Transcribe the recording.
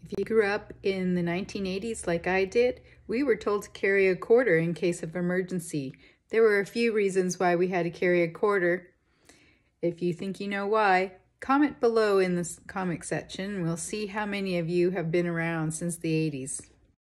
If you grew up in the 1980s like I did, we were told to carry a quarter in case of emergency. There were a few reasons why we had to carry a quarter. If you think you know why, comment below in the comment section. We'll see how many of you have been around since the 80s.